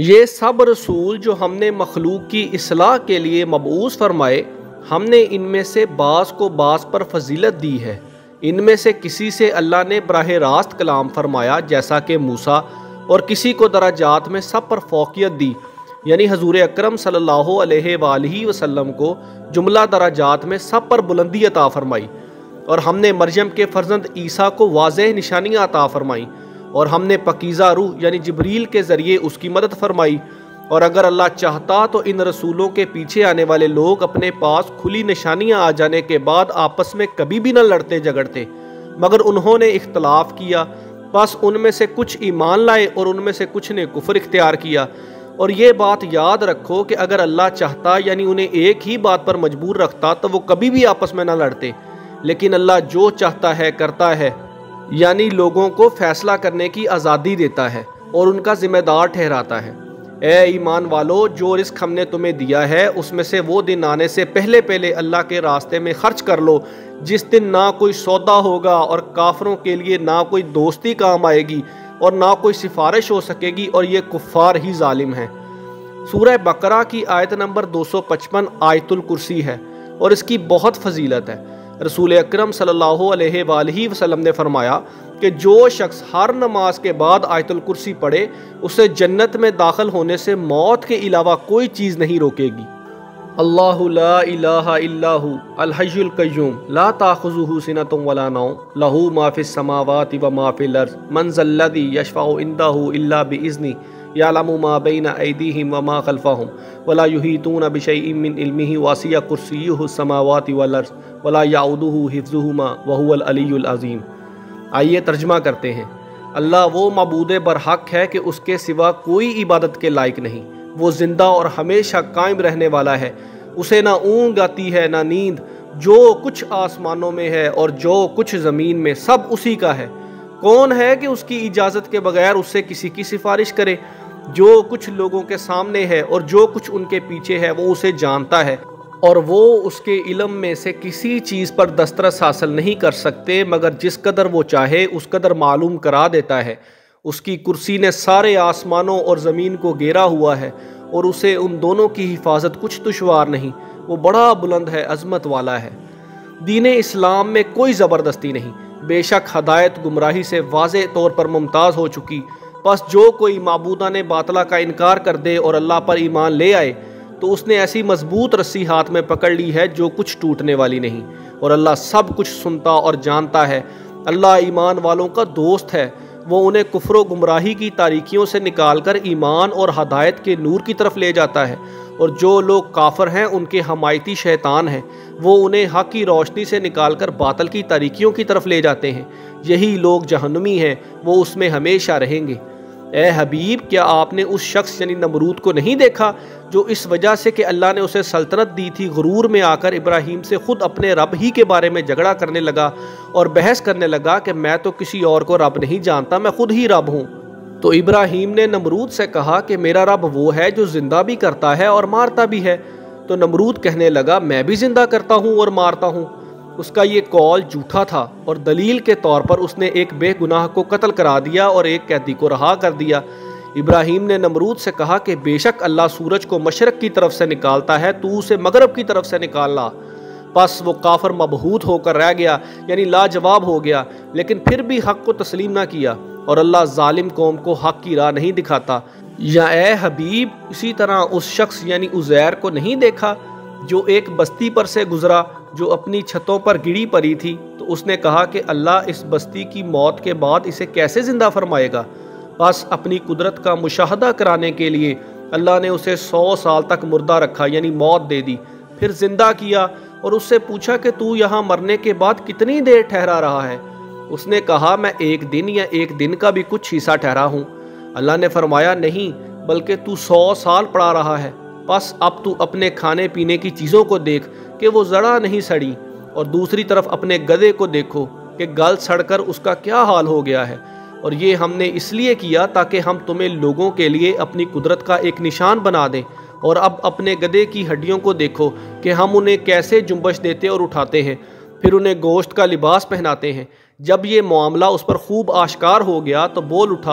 یہ سب رسول جو ہم نے مخلوق کی اصلاح کے لیے مبعوث فرمائے، ہم نے ان میں سے بعض کو بعض پر فضیلت دی ہے۔ ان میں سے کسی سے اللہ نے براہ راست کلام فرمایا جیسا کہ موسیٰ، اور کسی کو درجات میں سب پر فوقیت دی، یعنی حضور اکرم صلی اللہ علیہ وآلہ وسلم کو جملہ درجات میں سب پر بلندی عطا فرمائی، اور ہم نے مریم کے فرزند عیسیٰ کو واضح نشانیاں عطا فرمائیں، اور ہم نے پاکیزہ روح یعنی جبریل کے ذریعے اس کی مدد فرمائی۔ اور اگر اللہ چاہتا تو ان رسولوں کے پیچھے آنے والے لوگ اپنے پاس کھلی نشانیاں آ جانے کے بعد آپس میں کبھی بھی نہ لڑتے جھگڑتے، مگر انہوں نے اختلاف کیا، بس ان میں سے کچھ ایمان لائے اور ان میں سے کچھ نے کفر اختیار کیا۔ اور یہ بات یاد رکھو کہ اگر اللہ چاہتا یعنی انہیں ایک ہی بات پر مجبور رکھتا تو وہ کبھی بھی آپس میں نہ لڑتے، لیکن اللہ جو چاہتا ہے کرتا ہے، یعنی لوگوں کو فیصلہ کرنے کی آزادی دیتا ہے اور ان کا ذمہ دار ٹھہراتا ہے۔ اے ایمان والو، جو رزق ہم نے تمہیں دیا ہے اس میں سے وہ دن آنے سے پہلے اللہ کے راستے میں خرچ کر لو، جس دن نہ کوئی سودا ہوگا اور کافروں کے لیے نہ کوئی دوستی کام آئے گی اور نہ کوئی سفارش ہو سکے گی، اور یہ کفار ہی ظالم ہیں۔ سورہ بقرہ کی آیت نمبر 255 آیت الکرسی ہے اور اس کی بہت فضیلت ہے۔ رسول اکرم صلی اللہ علیہ وآلہ وسلم نے فرمایا کہ جو شخص ہر نماز کے بعد آیت الکرسی پڑھے، اسے جنت میں داخل ہونے سے موت کے علاوہ کوئی چیز نہیں روکے گی۔ اللہ لا الہ الا هو الحی القیوم لا تاخذہ سنۃ ولا نوم لہ ما فی السماوات و ما فی الارض من ذا الذی یشفع عندہ الا باذنہ یعلم ما بین ایدیہم وما خلفہم ولا یحیطون بشیء من علمہ وسع کرسیہ السماوات والارض ولا یعودہ حفظہما وہو العلی العظیم۔ آئیے ترجمہ کرتے ہیں۔ اللہ وہ معبود برحق ہے کہ اس کے سوا کوئی عبادت کے لائق نہیں۔ وہ زندہ اور ہمیشہ قائم رہنے والا ہے، اسے نہ اونگ آتی ہے نہ نیند۔ جو کچھ آسمانوں میں ہے اور جو کچھ زمین میں سب اسی کا ہے۔ کون ہے کہ اس کی اجازت کے بغیر اس سے کسی کی سفارش کرے؟ جو کچھ لوگوں کے سامنے ہے اور جو کچھ ان کے پیچھے ہے وہ اسے جانتا ہے، اور وہ اس کے علم میں سے کسی چیز پر دسترس حاصل نہیں کر سکتے مگر جس قدر وہ چاہے اس قدر معلوم کرا دیتا ہے۔ اس کی کرسی نے سارے آسمانوں اور زمین کو گھیرا ہوا ہے، اور اسے ان دونوں کی حفاظت کچھ دشوار نہیں۔ وہ بڑا بلند ہے، عظمت والا ہے۔ دین اسلام میں کوئی زبردستی نہیں، بے شک ہدایت گمراہی سے واضح طور پر ممتاز ہو چکی۔ پس جو کوئی معبودان باطلہ کا انکار کر دے اور اللہ پر ایمان لے آئے تو اس نے ایسی مضبوط رسی ہاتھ میں پکڑ لی ہے جو کچھ ٹوٹنے والی نہیں، اور اللہ سب کچھ سنتا اور جانتا ہے۔ اللہ ایمان والوں کا دوست ہے، وہ انہیں کفر و گمراہی کی تاریکیوں سے نکال کر ایمان اور ہدایت کے نور کی طرف لے جاتا ہے، اور جو لوگ کافر ہیں ان کے حمایتی شیطان ہیں، وہ انہیں حق کی روشنی سے نکال کر باطل کی تاریکیوں کی طرف لے جاتے ہیں۔ یہی لوگ جہنمی ہیں، وہ اس میں ہمیشہ رہیں گے۔ اے حبیب، کیا آپ نے اس شخص یعنی نمرود کو نہیں دیکھا جو اس وجہ سے کہ اللہ نے اسے سلطنت دی تھی غرور میں آ کر ابراہیم سے خود اپنے رب ہی کے بارے میں جھگڑا کرنے لگا اور بحث کرنے لگا کہ میں تو کسی اور کو رب نہیں جانتا، میں خود ہی رب ہوں؟ تو ابراہیم نے نمرود سے کہا کہ میرا رب وہ ہے جو زندہ بھی کرتا ہے اور مارتا بھی ہے۔ تو نمرود کہنے لگا میں بھی زندہ کرتا ہوں اور مارتا ہوں۔ اس کا یہ قول جھوٹا تھا، اور دلیل کے طور پر اس نے ایک بے گناہ کو قتل کرا دیا اور ایک قیدی کو رہا کر دیا۔ ابراہیم نے نمرود سے کہا کہ بے شک اللہ سورج کو مشرق کی طرف سے نکالتا ہے، تو اسے مغرب کی طرف سے نکال لا۔ پس وہ کافر مبہوت ہو کر رہ گیا، یعنی لاجواب ہو گیا، لیکن پھر بھی حق کو تسلیم نہ کیا، اور اللہ ظالم قوم کو حق کی راہ نہیں دکھاتا۔ یا اے حبیب، اسی طرح اس شخص یعنی عزیر کو نہیں دیکھا جو ایک بستی پر سے گزرا جو اپنی چھتوں پر گڑی پڑی تھی، تو اس نے کہا کہ اللہ اس بستی کی موت کے بعد اسے کیسے زندہ فرمائے گا؟ بس اپنی قدرت کا مشاہدہ کرانے کے لیے اللہ نے اسے 100 سال تک مردہ رکھا، یعنی موت دے دی، پھر زندہ کیا اور اس سے پوچھا کہ تو یہاں مرنے کے بعد کتنی دیر ٹھہرا رہا ہے؟ اس نے کہا میں 1 دن یا 1 دن کا بھی کچھ حصہ ٹھہرا ہوں۔ اللہ نے فرمایا نہیں، بلکہ تو 100 سال پڑا رہا ہے۔ بس اب تو اپنے کھانے پینے کی چیزوں کو دیکھ کہ وہ ذرا نہیں سڑی، اور دوسری طرف اپنے گدھے کو دیکھو کہ گل سڑ کر اس کا کیا حال ہو گیا ہے۔ اور یہ ہم نے اس لیے کیا تاکہ ہم تمہیں لوگوں کے لیے اپنی قدرت کا ایک نشان بنا دیں۔ اور اب اپنے گدھے کی ہڈیوں کو دیکھو کہ ہم انہیں کیسے جنبش دیتے اور اٹھاتے ہیں، پھر انہیں گوشت کا لباس پہناتے ہیں۔ جب یہ معاملہ اس پر خوب آشکار ہو گیا تو بول اٹھا کہ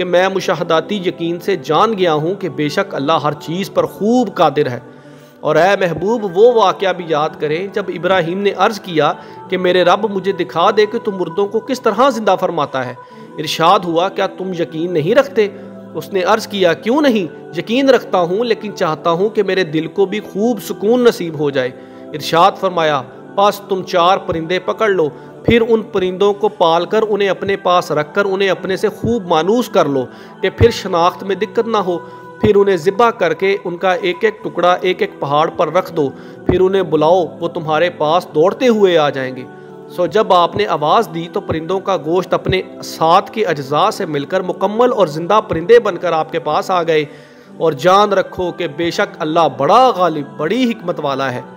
کہ میں مشاہداتی یقین سے جان گیا ہوں کہ بے شک اللہ ہر چیز پر خوب قادر ہے۔ اور اے محبوب وہ واقعہ بھی یاد کریں جب ابراہیم نے عرض کیا کہ میرے رب مجھے دکھا دے کہ تم مردوں کو کس طرح زندہ فرماتا ہے۔ ارشاد ہوا کیا تم یقین نہیں رکھتے؟ اس نے عرض کیا کیوں نہیں، یقین رکھتا ہوں لیکن چاہتا ہوں کہ میرے دل کو بھی خوب سکون نصیب ہو جائے۔ ارشاد فرمایا پس تم 4 پرندے پکڑ لو، پھر ان پرندوں کو پال کر انہیں اپنے پاس رکھ کر انہیں اپنے سے خوب مانوس کر لو کہ پھر شناخت میں دقت نہ ہو۔ پھر انہیں ذبح کر کے ان کا ایک ایک ٹکڑا ایک ایک پہاڑ پر رکھ دو، پھر انہیں بلاؤ، وہ تمہارے پاس دوڑتے ہوئے آ جائیں گے۔ سو جب آپ نے آواز دی تو پرندوں کا گوشت اپنے ساتھ کے اجزاء سے مل کر مکمل اور زندہ پرندے بن کر آپ کے پاس آ گئے۔ اور جان رکھو کہ بے شک اللہ بڑا غالب، بڑی حکمت والا ہے۔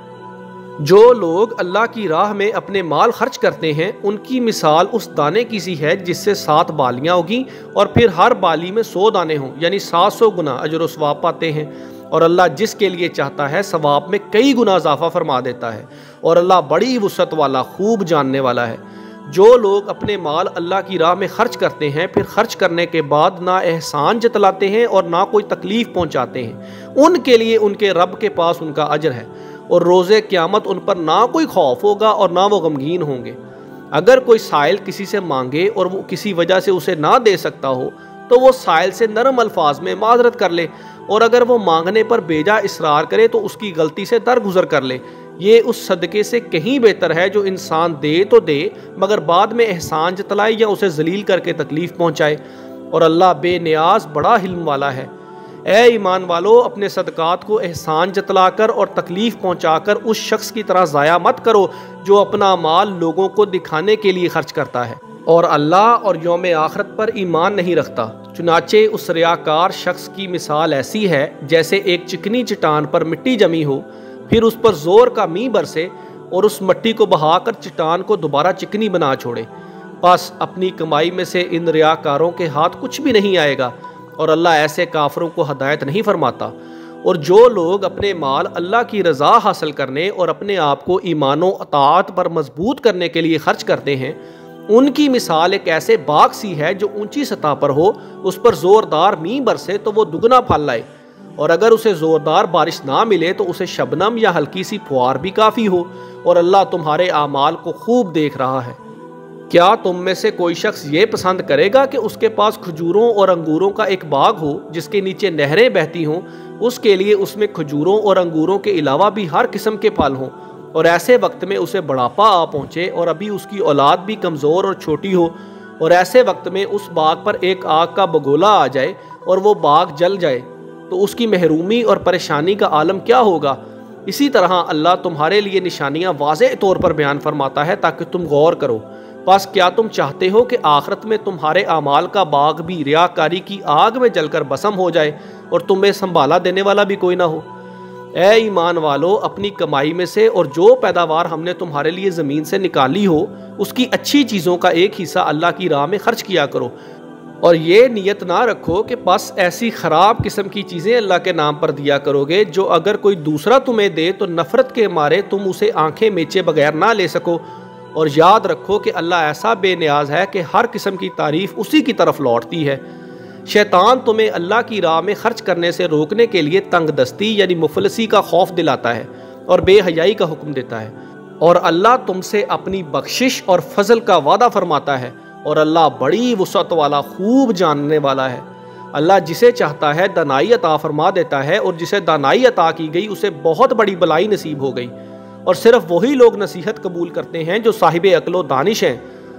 جو لوگ اللہ کی راہ میں اپنے مال خرچ کرتے ہیں ان کی مثال اس دانے کی سی ہے جس سے 7 بالیاں اگیں اور پھر ہر بالی میں 100 دانے ہوں، یعنی 700 گنا اجر و ثواب پاتے ہیں۔ اور اللہ جس کے لیے چاہتا ہے ثواب میں کئی گنا اضافہ فرما دیتا ہے، اور اللہ بڑی وسعت والا، خوب جاننے والا ہے۔ جو لوگ اپنے مال اللہ کی راہ میں خرچ کرتے ہیں پھر خرچ کرنے کے بعد نہ احسان جتلاتے ہیں اور نہ کوئی تکلیف پہنچاتے ہیں، ان کے لیے ان کے رب کے پاس ان کا اجر ہے، اور روز قیامت ان پر نہ کوئی خوف ہوگا اور نہ وہ غمگین ہوں گے۔ اگر کوئی سائل کسی سے مانگے اور وہ کسی وجہ سے اسے نہ دے سکتا ہو تو وہ سائل سے نرم الفاظ میں معذرت کر لے، اور اگر وہ مانگنے پر بیجا اصرار کرے تو اس کی غلطی سے درگزر کر لے۔ یہ اس صدقے سے کہیں بہتر ہے جو انسان دے تو دے مگر بعد میں احسان جتلائے یا اسے ذلیل کر کے تکلیف پہنچائے، اور اللہ بے نیاز بڑا حلم والا ہے۔ اے ایمان والو، اپنے صدقات کو احسان جتلا کر اور تکلیف پہنچا کر اس شخص کی طرح ضائع مت کرو جو اپنا مال لوگوں کو دکھانے کے لیے خرچ کرتا ہے اور اللہ اور یوم آخرت پر ایمان نہیں رکھتا۔ چنانچہ اس ریاکار شخص کی مثال ایسی ہے جیسے ایک چکنی چٹان پر مٹی جمی ہو، پھر اس پر زور کا میंہ برسے اور اس مٹی کو بہا کر چٹان کو دوبارہ چکنی بنا چھوڑے۔ پس اپنی کمائی میں سے ان ریاکاروں کے ہاتھ کچھ بھی نہیں آئے گا، اور اللہ ایسے کافروں کو ہدایت نہیں فرماتا۔ اور جو لوگ اپنے مال اللہ کی رضا حاصل کرنے اور اپنے آپ کو ایمان و اطاعت پر مضبوط کرنے کے لیے خرچ کرتے ہیں، ان کی مثال ایک ایسے باغ سی ہے جو اونچی سطح پر ہو، اس پر زوردار میںہ برسے تو وہ دگنا پھل لائے، اور اگر اسے زوردار بارش نہ ملے تو اسے شبنم یا ہلکی سی پھوار بھی کافی ہو، اور اللہ تمہارے اعمال کو خوب دیکھ رہا ہے۔ کیا تم میں سے کوئی شخص یہ پسند کرے گا کہ اس کے پاس کھجوروں اور انگوروں کا ایک باغ ہو جس کے نیچے نہریں بہتی ہوں، اس کے لیے اس میں کھجوروں اور انگوروں کے علاوہ بھی ہر قسم کے پھل ہوں، اور ایسے وقت میں اسے بڑھاپا آ پہنچے اور ابھی اس کی اولاد بھی کمزور اور چھوٹی ہو، اور ایسے وقت میں اس باغ پر ایک آگ کا بگولا آ جائے اور وہ باغ جل جائے تو اس کی محرومی اور پریشانی کا عالم کیا ہوگا؟ اسی طرح اللہ تمہارے لیے نشانیاں واضح طور پر بیان فرماتا ہے تاکہ تم غور کرو۔ پس کیا تم چاہتے ہو کہ آخرت میں تمہارے اعمال کا باغ بھی ریاکاری کی آگ میں جل کر بسم ہو جائے اور تمہیں سنبھالا دینے والا بھی کوئی نہ ہو؟ اے ایمان والو، اپنی کمائی میں سے اور جو پیداوار ہم نے تمہارے لیے زمین سے نکالی ہو اس کی اچھی چیزوں کا ایک حصہ اللہ کی راہ میں خرچ کیا کرو، اور یہ نیت نہ رکھو کہ بس ایسی خراب قسم کی چیزیں اللہ کے نام پر دیا کرو گے جو اگر کوئی دوسرا تمہیں دے تو نفرت کے مارے تم اسے آنکھیں میچے بغیر نہ لے سکو، اور یاد رکھو کہ اللہ ایسا بے نیاز ہے کہ ہر قسم کی تعریف اسی کی طرف لوٹتی ہے۔ شیطان تمہیں اللہ کی راہ میں خرچ کرنے سے روکنے کے لیے تنگ دستی یعنی مفلسی کا خوف دلاتا ہے اور بے حیائی کا حکم دیتا ہے، اور اللہ تم سے اپنی بخشش اور فضل کا وعدہ فرماتا ہے، اور اللہ بڑی وسعت والا، خوب جاننے والا ہے۔ اللہ جسے چاہتا ہے دانائی عطا فرما دیتا ہے، اور جسے دانائی عطا کی گئی اسے بہت بڑی بلائی نصیب ہو گئی، اور صرف وہی لوگ نصیحت قبول کرتے ہیں جو صاحب عقل و دانش ہیں۔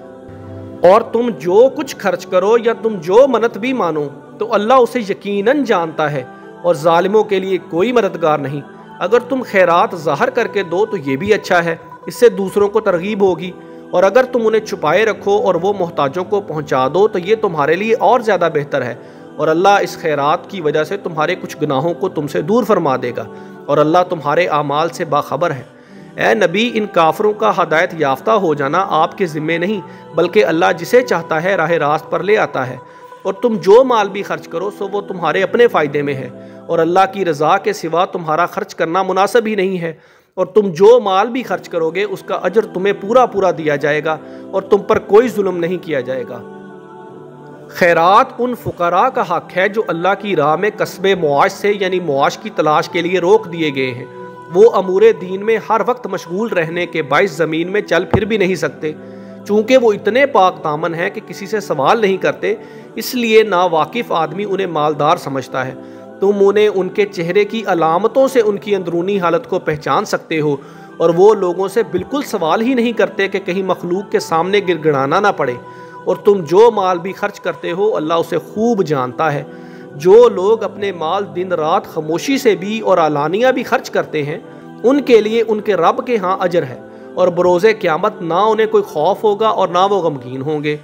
اور تم جو کچھ خرچ کرو یا تم جو منت بھی مانو تو اللہ اسے یقیناً جانتا ہے، اور ظالموں کے لیے کوئی مددگار نہیں۔ اگر تم خیرات ظاہر کر کے دو تو یہ بھی اچھا ہے، اس سے دوسروں کو ترغیب ہوگی، اور اگر تم انہیں چھپائے رکھو اور وہ محتاجوں کو پہنچا دو تو یہ تمہارے لیے اور زیادہ بہتر ہے، اور اللہ اس خیرات کی وجہ سے تمہارے کچھ گناہوں کو تم سے دور فرما دے گا، اور اللہ تمہارے اعمال سے باخبر ہے۔ اے نبی، ان کافروں کا ہدایت یافتہ ہو جانا آپ کے ذمے نہیں، بلکہ اللہ جسے چاہتا ہے راہ راست پر لے آتا ہے، اور تم جو مال بھی خرچ کرو سو وہ تمہارے اپنے فائدے میں ہے، اور اللہ کی رضا کے سوا تمہارا خرچ کرنا مناسب ہی نہیں ہے، اور تم جو مال بھی خرچ کرو گے اس کا اجر تمہیں پورا پورا دیا جائے گا، اور تم پر کوئی ظلم نہیں کیا جائے گا۔ خیرات ان فقراء کا حق ہے جو اللہ کی راہ میں کسب معاش سے یعنی معاش کی تلاش کے لیے روک دیے گئے ہیں۔ وہ امور دین میں ہر وقت مشغول رہنے کے باعث زمین میں چل پھر بھی نہیں سکتے۔ چونکہ وہ اتنے پاک دامن ہیں کہ کسی سے سوال نہیں کرتے، اس لیے ناواقف آدمی انہیں مالدار سمجھتا ہے۔ تم انہیں ان کے چہرے کی علامتوں سے ان کی اندرونی حالت کو پہچان سکتے ہو، اور وہ لوگوں سے بالکل سوال ہی نہیں کرتے کہ کہیں مخلوق کے سامنے گڑگڑانا نہ پڑے۔ اور تم جو مال بھی خرچ کرتے ہو اللہ اسے خوب جانتا ہے۔ جو لوگ اپنے مال دن رات خاموشی سے بھی اور علانیہ بھی خرچ کرتے ہیں، ان کے لیے ان کے رب کے ہاں اجر ہے، اور بروز قیامت نہ انہیں کوئی خوف ہوگا اور نہ وہ غمگین ہوں گے۔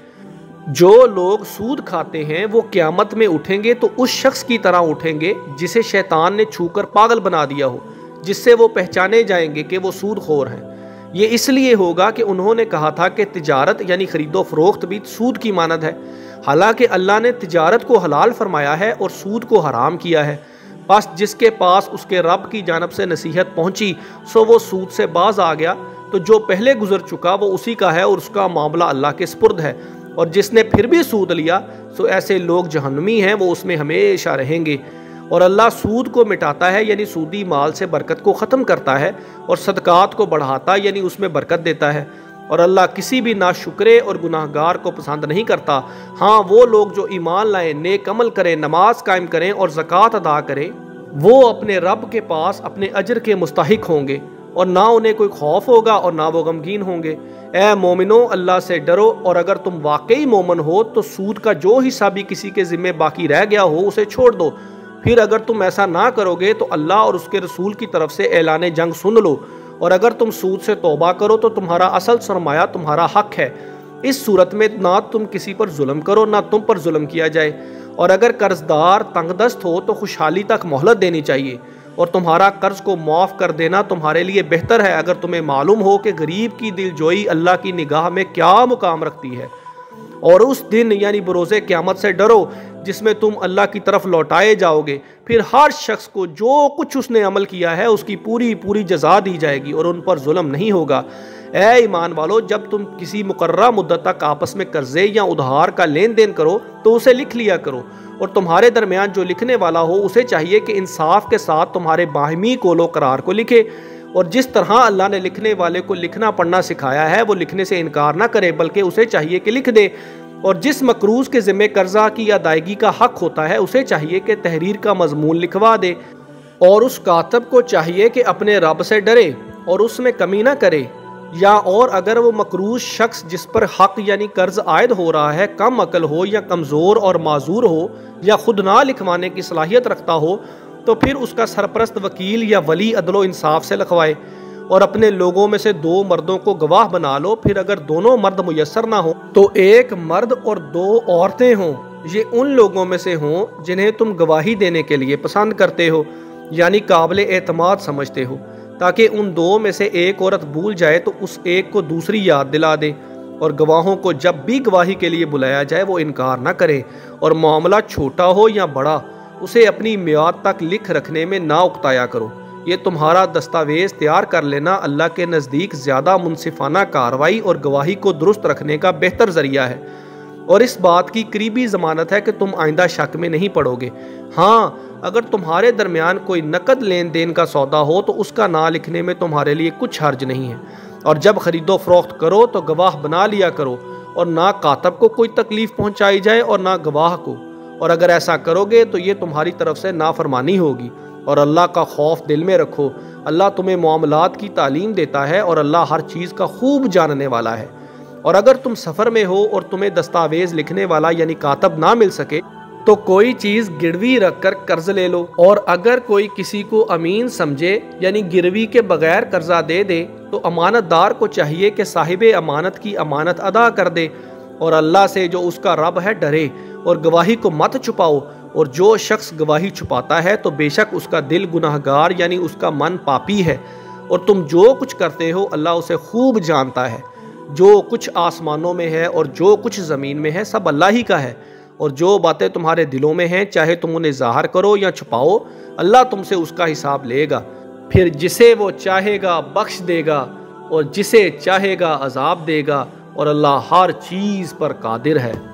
جو لوگ سود کھاتے ہیں وہ قیامت میں اٹھیں گے تو اس شخص کی طرح اٹھیں گے جسے شیطان نے چھو کر پاگل بنا دیا ہو، جس سے وہ پہچانے جائیں گے کہ وہ سود خور ہیں۔ یہ اس لیے ہوگا کہ انہوں نے کہا تھا کہ تجارت یعنی خرید و فروخت بھی سود کی مانند ہے، حالانکہ اللہ نے تجارت کو حلال فرمایا ہے اور سود کو حرام کیا ہے۔ بس جس کے پاس اس کے رب کی جانب سے نصیحت پہنچی سو وہ سود سے باز آ گیا، تو جو پہلے گزر چکا وہ اسی کا ہے اور اس کا معاملہ اللہ کے سپرد ہے۔ اور جس نے پھر بھی سود لیا سو ایسے لوگ جہنمی ہیں، وہ اس میں ہمیشہ رہیں گے۔ اور اللہ سود کو مٹاتا ہے یعنی سودی مال سے برکت کو ختم کرتا ہے، اور صدقات کو بڑھاتا یعنی اس میں برکت دیتا ہے۔ اور اللہ کسی بھی ناشکرے اور گناہگار کو پسند نہیں کرتا۔ ہاں وہ لوگ جو ایمان لائیں، نیک عمل کریں، نماز قائم کریں اور زکوٰۃ ادا کریں، وہ اپنے رب کے پاس اپنے اجر کے مستحق ہوں گے، اور نہ انہیں کوئی خوف ہوگا اور نہ وہ غمگین ہوں گے۔ اے مومنو، اللہ سے ڈرو، اور اگر تم واقعی مومن ہو تو سود کا جو حصہ بھی کسی کے ذمہ باقی رہ گیا ہو اسے چھوڑ دو۔ پھر اگر تم ایسا نہ کرو گے تو اللہ اور اس کے رسول کی طرف سے اعلان جنگ سن لو، اور اگر تم سود سے توبہ کرو تو تمہارا اصل سرمایہ تمہارا حق ہے۔ اس صورت میں نہ تم کسی پر ظلم کرو نہ تم پر ظلم کیا جائے، اور اگر قرض دار تنگ دست ہو تو خوشحالی تک مہلت دینی چاہیے، اور تمہارا قرض کو معاف کر دینا تمہارے لیے بہتر ہے اگر تمہیں معلوم ہو کہ غریب کی دل جوئی اللہ کی نگاہ میں کیا مقام رکھتی ہے۔ اور اس دن یعنی بروز قیامت سے ڈرو جس میں تم اللہ کی طرف لوٹائے جاؤ گے، پھر ہر شخص کو جو کچھ اس نے عمل کیا ہے اس کی پوری جزا دی جائے گی، اور ان پر ظلم نہیں ہوگا۔ اے ایمان والو، جب تم کسی مقررہ مدت تک آپس میں قرضے یا ادھار کا لین دین کرو تو اسے لکھ لیا کرو، اور تمہارے درمیان جو لکھنے والا ہو اسے چاہیے کہ انصاف کے ساتھ تمہارے باہمی قول و قرار کو لکھے، اور جس طرح اللہ نے لکھنے والے کو لکھنا پڑھنا سکھایا ہے وہ لکھنے سے انکار نہ کرے بلکہ اسے چاہیے کہ لکھ دے۔ اور جس مقروض کے ذمہ قرضہ کی ادائیگی کا حق ہوتا ہے اسے چاہیے کہ تحریر کا مضمون لکھوا دے، اور اس کاتب کو چاہیے کہ اپنے رب سے ڈرے اور اس میں کمی نہ کرے، یا اور اگر وہ مقروض شخص جس پر حق یعنی قرض عائد ہو رہا ہے کم عقل ہو یا کمزور اور معذور ہو یا خود نہ لکھوانے کی صلاحیت رکھتا ہو تو پھر اس کا سرپرست وکیل یا ولی عدل و انصاف سے لکھوائے، اور اپنے لوگوں میں سے 2 مردوں کو گواہ بنا لو۔ پھر اگر دونوں مرد میسر نہ ہوں تو 1 مرد اور 2 عورتیں ہوں، یہ ان لوگوں میں سے ہوں جنہیں تم گواہی دینے کے لیے پسند کرتے ہو یعنی قابل اعتماد سمجھتے ہو، تاکہ ان 2 میں سے 1 عورت بھول جائے تو اس ایک کو دوسری یاد دلا دے، اور گواہوں کو جب بھی گواہی کے لیے بلایا جائے وہ انکار نہ کریں، اور معاملہ چھوٹا ہو یا بڑا اسے اپنی میعاد تک لکھ رکھنے میں نہ اکتایا کرو۔ یہ تمہارا دستاویز تیار کر لینا اللہ کے نزدیک زیادہ منصفانہ کارروائی اور گواہی کو درست رکھنے کا بہتر ذریعہ ہے، اور اس بات کی قریبی ضمانت ہے کہ تم آئندہ شک میں نہیں پڑو گے۔ ہاں اگر تمہارے درمیان کوئی نقد لین دین کا سودا ہو تو اس کا نام لکھنے میں تمہارے لیے کچھ حرج نہیں ہے، اور جب خرید و فروخت کرو تو گواہ بنا لیا کرو، اور نہ کاتب کو کوئی تکلیف پہنچائی جائے اور نہ گواہ کو، اور اگر ایسا کرو گے تو یہ تمہاری طرف سے نافرمانی ہوگی۔ اور اللہ کا خوف دل میں رکھو، اللہ تمہیں معاملات کی تعلیم دیتا ہے اور اللہ ہر چیز کا خوب جاننے والا ہے۔ اور اگر تم سفر میں ہو اور تمہیں دستاویز لکھنے والا یعنی کاتب نہ مل سکے تو کوئی چیز گروی رکھ کر قرض لے لو، اور اگر کوئی کسی کو امین سمجھے یعنی گروی کے بغیر قرضہ دے دے تو امانت دار کو چاہیے کہ صاحب امانت کی امانت ادا کر دے، اور اللہ سے جو اس کا رب ہے ڈرے، اور گواہی کو مت چھپاؤ، اور جو شخص گواہی چھپاتا ہے تو بے شک اس کا دل گناہگار یعنی اس کا من پاپی ہے، اور تم جو کچھ کرتے ہو اللہ اسے خوب جانتا ہے۔ جو کچھ آسمانوں میں ہے اور جو کچھ زمین میں ہے سب اللہ ہی کا ہے، اور جو باتیں تمہارے دلوں میں ہیں چاہے تم انہیں ظاہر کرو یا چھپاؤ اللہ تم سے اس کا حساب لے گا۔ پھر جسے وہ چاہے گا بخش دے گا اور جسے چاہے گا عذاب دے گا، اور اللہ ہر چیز پر قادر ہے۔